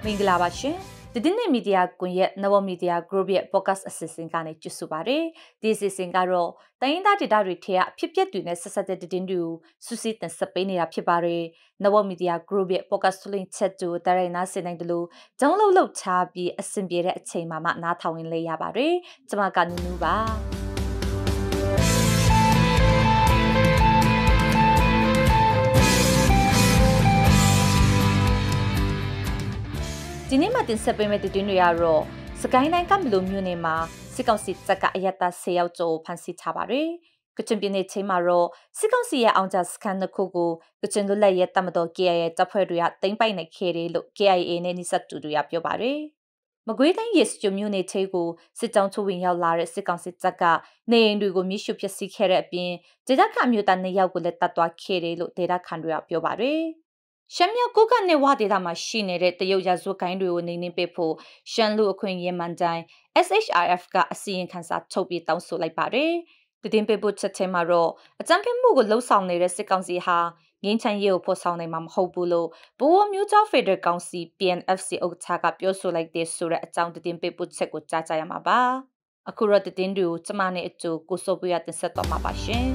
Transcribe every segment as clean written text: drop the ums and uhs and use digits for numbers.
Minglabashi, the Dine Media Gunyet, Nova Media Group yet Podcast Assistant Gane Jusubare, this is Singaro, the Inda Didaritea, Pipet to necessity didn't do, Susit and Sapenia Pibare, Nova Media Group yet Podcast Link set to Darena Senanglu, download low tabi, a symbiote at Tama Nata in Layabare, Tamaganuba. Dinema din Sabeme de Dunyaro, Sakaina Gamblu Munema, Sikonsi Saka Ayata Seauto Pansi Tabare, Kuchimbine Temaro, Sikonsia Anjas Kanakugu, Kuchinula Yetamado Gia, Tapuria, Timpine Kere, look Gia in any Saturia Piobare. Maguita yes, Jumune Tegu, sit down to win your Lara Sikonsi Saka, nay, and we go miss you Piasi Kere being, did I come you than the Yagulet Tatua Kere, look Deda Kandria Piobare? Shamia Kuka ne wadida machine at the Yojazuka and Nini Pepo, Shanlu Queen Yemandai, SHRF got a seeing cancer Toby down so like Bare, the Dimpe Butcher Temaro, a jumping Mugu low sound near Sekansi Ha, Gintan Yo po sound Mam Hobulo, Bo Muta Feder County, PNFC Otaga, Yoso like this Sura at down the Dimpe Butcher Jayamaba. Akura the Dindu, Tamane to Gusobia the set of Mabashin.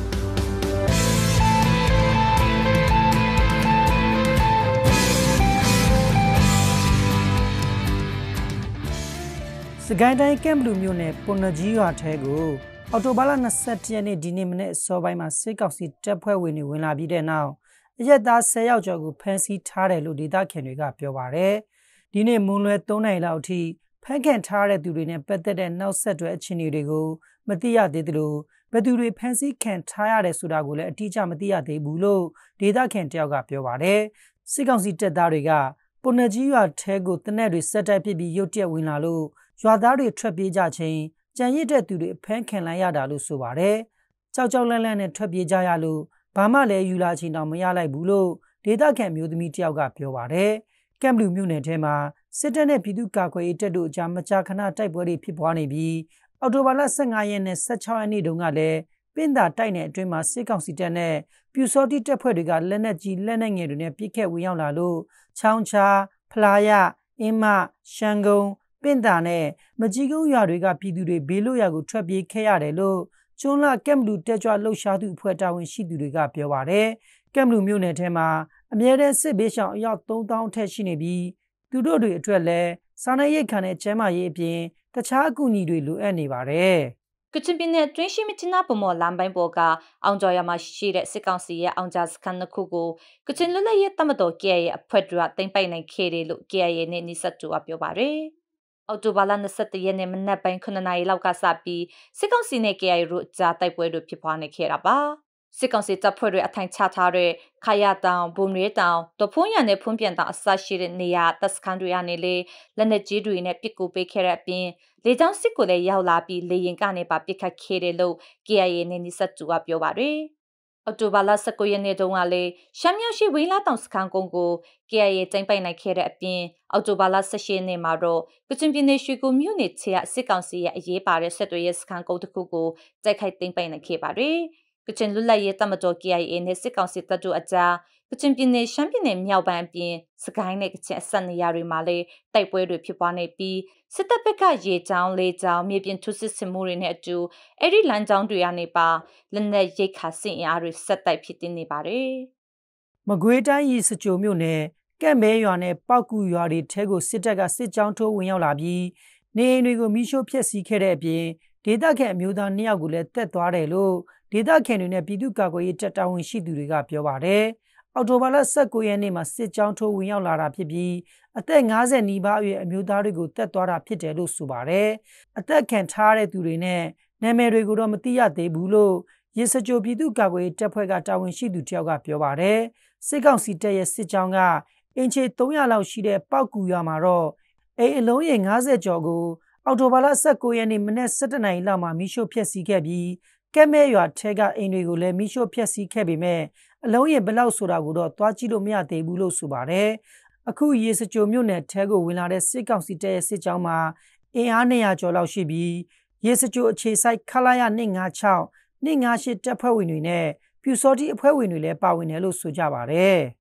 Sagaidai Kamblu Mune, Ponajia Tego, Autobala Nasatiani Dinimine, so by my sick of the Tapua when you will be there now. Yet that say out Jogu Pensy Tare Ludida can you up your ware? Dine Moonlet Dona Lauti, Pagan Tare doing better than now set to a chinirigo, Matia Didru, but do we Pensy can tire a Sudagula, teacher Matia de Bulo, Dida can tell up your ware. Sick of the Dariga, Ponajia Tego, the Neri set up be Yotia Winalo. Jwadari Trapija chain, Jayeta to the Penkanayada Lusubare, Chauchalan and Trapijayalu, Pamale Yulachi Namayala Bulo, Data can mute the Mitiaga Piovare, Camblu Munetema, Setane Piduka Quatedu Jamachakana type where people be, Autobala Sangayan and such how I need Dungale, Pinda Tine Dreamer Sikonsitane, Pusoti Tapodiga, Lenaji, Lenang, Pique Wianlalu, Chauncha, Playa, Emma, Shango. Pendane, Majigo Yariga Pidure, Belo Yago Trabi Kayarelo, Jonla Kemlu Tetra Lo Shadu Pueta when she do the gap Yaware, Kemlu Munetema, Amere Sebesha Yato down Teshinibi, Tudo Trele, Sanaye Kane Chema Yepin, the Chaguni do anywhere. Kuchimbine Trinshimitina Pomo Lambai Boga, Anjoyama Shire Sekansi, Anjas Kanakugo, Kuchinula Yetamado Gay, a Pedra, Timpine Kere, look gay and Nisa to up your bare. Autobala Nasati Yenem Nepan Kunanai Laukasapi, Sekonsi Neke root Zata Puedo Pipane Keraba, Sekonsi Tapudu Atang Tatare, Kaya down, Bumre down, Topunya ne Pumpian down associated Nia, Tascandrianele, Lenejidu in a Pico Bakerabin, lay down Sikule Yaulabi, laying Ganeba Pika Kerelo, Gia and Nisa to up your bare. Autobala Sakoyane Dongale, Shamyoshi Wila down Skangongo, Gia Tampina Kerabin, Autobala Sashine Maro, Kuchimbine Shugo Munity at Sikansi a ye bare Setoyes can go to Kugo, Zakai Tampina Kebare, Kuchinlula Yetamado Gia in his Sikansi Tadu Aja, Kuchimbine Champine Miao Bambi, Sakainek Sunny Yari Male, Taipuedu Pipane B, Setapeka ye down, lay down, maybe in two Simurin at do, every land down to Yaniba, Lene ye cassin Yari set type hitini bare. Magueta is a Jomune, Gamayone, Paku Yari, Tego Sitaga sit down to Winyalabi, Ne Nigo Misho Piesi Kerebi, Dida can muda Niagulet Tetuarelo, Dida can in a Piduka go eat at when she do the gap your bare. Autobala Sakoyane must sit down to Winyalara Pibi, a thing as a Niba and Mudarigo Tetuara Pitelo Subare, a third can tare to Rene, Nemerigo Matia de Bulo, yes a Jobiduka go eat Tapagata when she do Tiaga Piovare, Segan Site Sijanga, Enche Toya Lao Shide Paku Yamaro, a loying as a jogo, Autobala Sakoyane Menes Satanai Lama Misho Piesi Kebi, Kemeyo Tega Enigole Misho Piesi Kebime, Aloye Belau Suragudo, Twachilo Mia de Bulo Subare, a coup yes a Jomune Tego Winare Segan Site Sijama, Eanea Jolau Shibi, yes a Jo Chesai Kalaya Ninga Chow, Ninga Shit Tapawinune, Pusoti Pawinule Pawinelo Sujabare.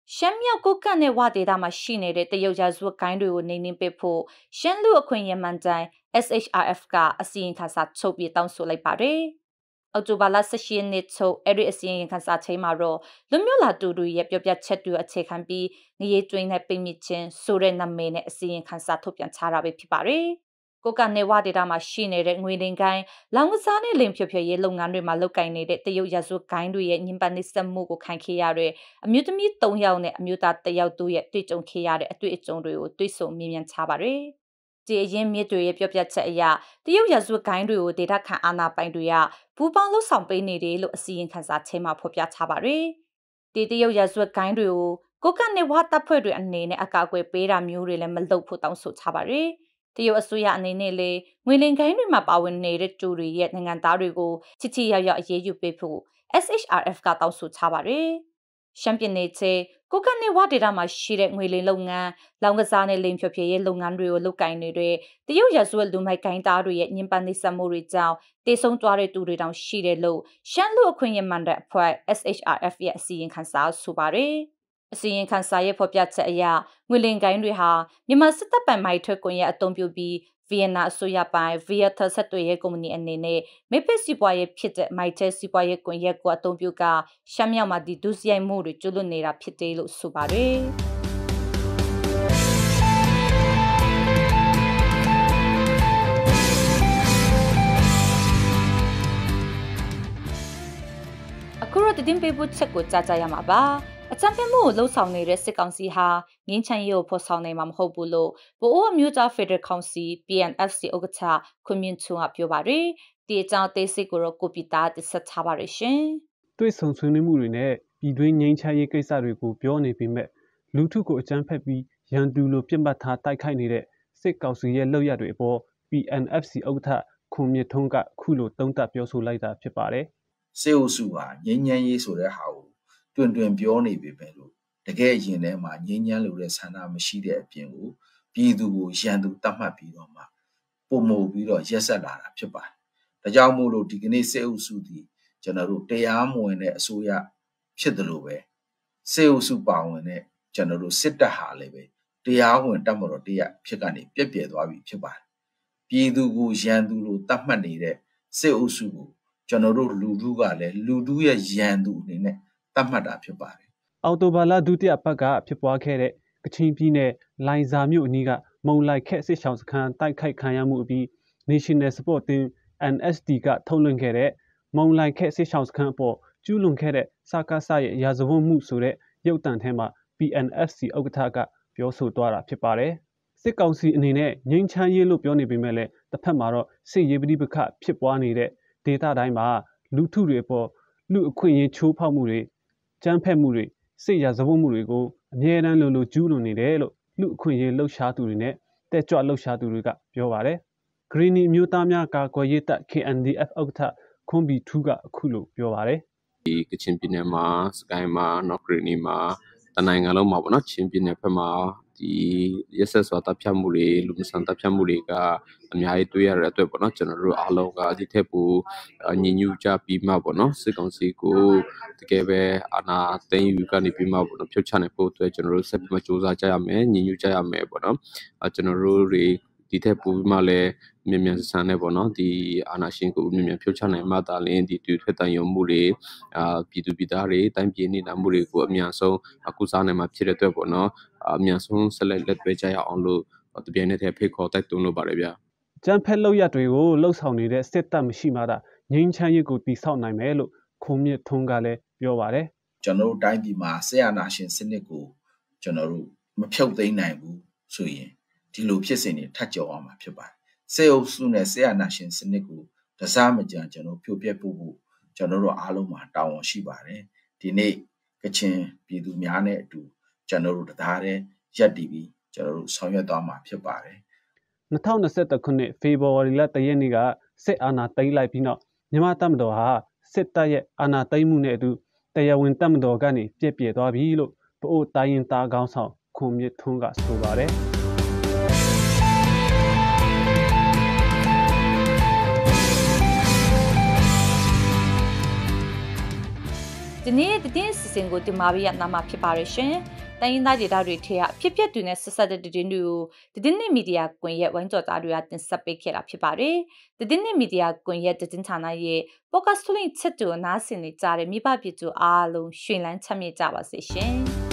ရှမ်းမြောက်ကိုကန့်နဲ့ဝဒေတာမှာရှိနေတဲ့တရုတ်ရာဇဝတ်ကိုင်းတွေကိုနေနှင်းပစ်ဖို့ရှမ်းလူအခွင့်အရေးမှန်တိုင် SHRF ကအစီရင်ခံစာချုပ်ပြီးတောင်းဆိုလိုက်ပါတယ်။အောက်တိုဘာလ18ရက်နေ့ချုပ်အဲ့ဒီအစီရင်ခံစာချိန်မှာတော့လူမျိုးလာတူတူရဲ့ပြောပြချက်တွေအခြေခံပြီးငရေတွင်းနဲ့ပိမိချင်းဆိုတဲ့နာမည်နဲ့အစီရင်ခံစာထုတ်ပြန်ထားတာပဲဖြစ်ပါတယ်။ကိုကနေဝဒေတာမှာရှိနေတဲ့ငွေလင်ကိုင်းလောင်ကစားနဲ့လင်ဖြိုဖြိုရေးလုပ်ငန်းတွေမှာလုပ်ကိုင်နေတဲ့တရုတ်ရာဇဝတ်ကိုင်းတွေရဲ့ညင်ပန်နှိစက်မှုကိုခံခဲ့ရတဲ့အမျိုးသမီး3ယောက်နဲ့အမျိုးသား1ယောက်တို့ရဲ့တွေ့ကြုံခဲ့ရတဲ့အတွေ့အကြုံတွေကိုတွေ့ဆုံမြင်မြန်ချပါတယ်။ဒီအရင်မြစ်တွေရဲ့ပြောပြချက်အရတရုတ်ရာဇဝတ်ကိုင်းတွေကိုဒေတာခန့်အာဏာပိုင်တွေကပူပေါင်းလှုပ်ဆောင်ပေးနေတယ်လို့အစီရင်ခံစာထဲမှာဖော်ပြထားပါတယ်။ဒီတရုတ်ရာဇဝတ်ကိုင်းတွေကိုကိုကနေဝတပ်ဖွဲ့တွေအနေနဲ့အကာအကွယ်ပေးတာမျိုးတွေလည်းမလုပ်ဖို့တောင်းဆိုထားပါတယ်။တရုတ်အစိုးရအနေနဲ့လေငွေလင်ကိုင်းတွေမှာပါဝင်နေတဲ့ကျူတွေရဲ့နိုင်ငံသားတွေကိုချစ်ချစ်ရောက်ရောက်အရေးယူပေးဖို့ SHRF ကတောင်းဆိုထားပါတယ်။ရှမ်းပြည်နယ်ထဲကိုကနေဝဒေတာမှာရှိတဲ့ငွေလင်လုပ်ငန်းလောင်ကစားနဲ့လင်ဖြိုဖြိုရေးလုပ်ငန်းတွေကိုလုပ်ကိုင်နေတဲ့တရုတ်ရာဇဝတ်လူမိုက်ကိုင်းသားတွေရဲ့ညင်ပန်းနှိစက်မှုတွေကြောင့်တေဆုံးသွားတဲ့သူတွေတောင်ရှိတယ်လို့ရှမ်းလူအခွင့်အရေးမှန်တဲ့အဖွဲ့ SHRF ရဲ့အစီရင်ခံစာဆိုပါတယ်။အစီရင်ခံစာရဲ့ဖော်ပြချက်အရငွေလင်ကိုင်းတွေဟာမြန်မာစစ်တပ်ပိုင်မိုက်ထွက်ကွန်ရဲ့အုံပြုပြီးဗီယက်နမ်အစိုးရပိုင် Viettel ဆက်သွယ်ရေးကုမ္ပဏီအနေနဲ့မိဖက်စီပွားရေးဖြစ်တဲ့မိုက်တဲစီပွားရေးကွန်ရက်ကိုအုံပြုကရှမ်းမြောက်မှာဒီဒုစရိုက်မှုတွေကျူးလွန်နေတာဖြစ်တယ်လို့ဆိုပါတယ်အခုတော့တင်ပေးဖို့ချက်ကိုကြားကြရမှာပါအချမ်းဖက်မှုကိုလှုပ်ဆောင်နေတဲ့စစ်ကောင်စီဟာငင်းချမ်းရေးကိုဖော်ဆောင်နိုင်မှာမဟုတ်ဘူးလို့ဗိုလ်အိုအမျိုးသားဖက်ဒရယ်ကောင်စီ PNFC ဥက္ကဋ္ဌခွန်မြင့်ချုံကပြောပါတယ်ဒီအကြောင်းအသေးစိတ်ကိုတော့ကိုပီတာတင်ဆက်ထားပါရရှင်တွေ့ဆုံဆွေးနွေးမှုတွေနဲ့ပြည်တွင်းငင်းချမ်းရေးကိစ္စတွေကိုပြောနေပေမဲ့လူထုကိုအကြမ်းဖက်ပြီးရန်သူလိုပြစ်မှတ်ထားတိုက်ခိုက်နေတဲ့စစ်ကောင်စီရဲ့လုပ်ရတွေအပေါ် PNFC ဥက္ကဋ္ဌခွန်မြင့်ထုံးကခုလိုတုံ့တက်ပြောဆိုလိုက်တာဖြစ်ပါတယ်စစ်အုပ်စုဟာငင်းချမ်းရေးဆိုတဲ့ဟာကိုတွင်ပြောနေပေမဲ့လို့တကယ်အရင်ထဲမှာငင်းချမ်းလို့တဲ့ဆန္ဒမရှိတဲ့အပြင်ကိုပြည်သူကိုရန်သူတတ်မှတ်ပြီးတော့မှပုံမှုပြီးတော့ရက်ဆက်လာတာဖြစ်ပါတယ်။ဒါကြောင့်မို့လို့ဒီကနေ့စစ်အုပ်စုဒီကျွန်တော်တို့တရားမဝင်တဲ့အစိုးရဖြစ်တယ်လို့ပဲစစ်အုပ်စုပါဝင်တဲ့ကျွန်တော်တို့စစ်တပ်ဟာလည်းပဲတရားဝင်တတ်မတော်တရားဖြစ်ကနေပြက်ပြယ်သွားပြီဖြစ်ပါတယ်။ပြည်သူကိုရန်သူလိုတတ်မှတ်နေတဲ့စစ်အုပ်စုကိုကျွန်တော်တို့လူထုကလည်းလူထုရဲ့ရန်သူအနေနဲ့တတ်မှတ်တာဖြစ်ပါတယ်။အော်တိုဘာလဒုတိယပတ်ကဖြစ်ပွားခဲ့တဲ့ကချင်ပြည်နယ်လိုင်ဇာမြို့အနီးကမုံလိုက်ခက်စစ်ဆောင်စခန်းတိုက်ခိုက်ခံရမှုအပြီး National Support Team NSD ကထုတ်လွှင့်ခဲ့တဲ့မုံလိုက်ခက်စစ်ဆောင်စခန်းအပေါ်ကျူးလွန်ခဲ့တဲ့စကားဆရဲ့ရာဇဝတ်မှုဆိုတဲ့ရုပ်တံထဲမှာ PNFC ဥက္ကဋ္ဌကပြောဆိုသွားတာဖြစ်ပါတယ်။စစ်ကောင်စီအနေနဲ့ငြိမ်းချမ်းရေးလို့ပြောနေပေမဲ့လည်းတစ်ဖက်မှာတော့စစ်ရေးပဋိပက္ခဖြစ်ပွားနေတဲ့ဒေသတိုင်းမှာလူထုတွေပေါ်လူအခွင့်အရေးချိုးဖောက်မှုတွေကြမ်းဖက်မှုတွေစစ်ရာဇဝတ်မှုတွေကိုအမြဲတမ်းလိုကျူးလွန်နေတယ်လို့လူအခွင့်အရေးလှုပ်ရှားသူတွေနဲ့တက်ကြွလှုပ်ရှားသူတွေကပြောပါတယ်။ Green မျိုးသားများကာကွယ်ရေးတပ် KNDF ဥက္ကဋ္ဌခွန်ဘီထူးကအခုလိုပြောပါတယ်။ဒီကချင်ပြည်နယ်မှာစကိုင်းမှာနော် Green မှာတနိုင်ငံလုံးမှာပေါ့နော်ချင်းပြည်နယ်ဘက်မှာဒီရက်ဆက်စွာတပ်ဖြတ်မှုတွေလူမဆန်တပ်ဖြတ်မှုတွေကအများကြီးတွေ့ရတဲ့အတွက်ပေါ့နော်ကျွန်တော်တို့အားလုံးကဒီထက်ပိုညီညွတ်ကြပြီးမှပေါ့နော်စစ်ကောင်စီကိုတကယ်ပဲအာဏာသိမ်းယူကနေပြီးမှပေါ့နော်ဖြုတ်ချနိုင်ဖို့အတွက်ကျွန်တော်တို့ဆက်ပြီးမှစ조사ကြရမယ်ညီညွတ်ကြရမယ်ပေါ့နော်ကျွန်တော်တို့တွေဒီထက်ပိုပြီးမှလည်းမြန်ဆန်နေပေါ့နော်ဒီအာဏာရှင်ကိုမြန်ဖြုတ်ချနိုင်မှသာလင်းဒီတွေ့ထွက်တန်ရုံမှုတွေပြည်သူပြည်သားတွေတိုင်းပြည်နေတာမှုတွေကိုအများဆုံးအခုစားနိုင်မှာဖြစ်တဲ့အတွက်ပေါ့နော်အများဆုံးဆက်လက်တွေ့ကြရအောင်လို့တပြိုင်နက်တည်းဖိတ်ခေါ်တိုက်တွန်းလို့ပါတယ်ဗျ။ကျန်းဖက်လောက်ရတွေကိုလှုပ်ဆောင်နေတဲ့စစ်တပ်မရှိမှသာငြိမ်းချမ်းရေးကိုတည်ဆောက်နိုင်မယ်လို့ခွန်မြင့်ထုံးကလည်းပြောပါတယ်။ကျွန်တော်တို့တိုင်းပြည်မှာဆရာနာရှင်စနစ်ကိုကျွန်တော်တို့မဖြုတ်သိမ်းနိုင်ဘူးဆိုရင်ဒီလိုဖြစ်စဉ်တွေထပ်ကြော်အောင်မှာဖြစ်ပါတယ်။စေအုပ်စုနဲ့ဆရာနာရှင်စနစ်ကိုတစားမကြံကျွန်တော်ဖြိုပြက်ဖို့ကျွန်တော်တို့အားလုံးမှာတာဝန်ရှိပါတယ်။ဒီနေ့ကချင်ပြည်သူများနဲ့အတူကျွန်တော်တို့တရားတဲ့ရက်တည်ပြီးကျွန်တော်တို့ဆောင်ရွက်သွားမှာဖြစ်ပါတယ်။2021ခုနှစ်ဖေဖော်ဝါရီလ1ရက်နေ့ကစစ်အာဏာသိမ်းလိုက်ပြီးနောက်မြန်မာတပ်မတော်ဟာစစ်တပ်ရဲ့အာဏာသိမ်းမှုနဲ့အတူတရားဝင်တပ်မတော်ကနေပြည့်ပြည့်သွားပြီလို့ဗအိုလ်တိုင်းရင်သားကောင်းဆောင်ခွန်မြင့်ထွန်းကဆိုပါတယ်။ဒီနေ့တင်းစစဉ်ကိုဒီမှာပြရနာမှာဖြစ်ပါရရှင်။တိုင်းရင်းသားဒေသတွေထဲကဖြစ်ပျက်တွေနဲ့ဆက်ဆက်တဲ့သတင်းတွေကိုသတင်းနဲ့မီဒီယာကွန်ရက်ဝိုင်းကြော်သားတွေကတင်ဆက်ပေးခဲ့တာဖြစ်ပါတယ်။သတင်းနဲ့မီဒီယာကွန်ရက်သတင်းဌာနရဲ့ podcast ထုတ်လွှင့်ချက်တူအနားဆင်နေကြတဲ့မိဘပြည်သူအားလုံးရှင်လန်းချမ်းမြေ့ကြပါစေရှင်။